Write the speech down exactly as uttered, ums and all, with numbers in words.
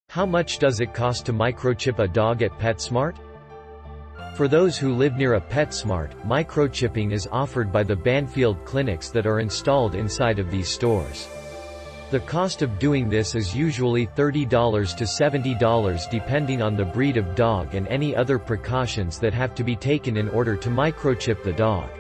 How much does it cost to microchip a dog at Petsmart? For those who live near a Petsmart, microchipping is offered by the Banfield clinics that are installed inside of these stores. The cost of doing this is usually thirty to seventy dollars depending on the breed of dog and any other precautions that have to be taken in order to microchip the dog.